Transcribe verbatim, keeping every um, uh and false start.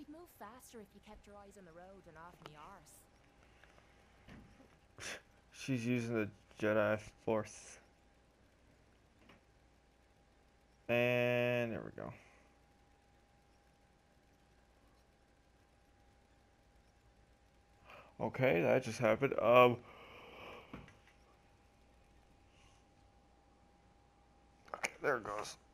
You'd move faster if you kept your eyes on the road and off me arse. She's using the Jedi Force. And there we go. Okay, that just happened. Um. Okay, there it goes.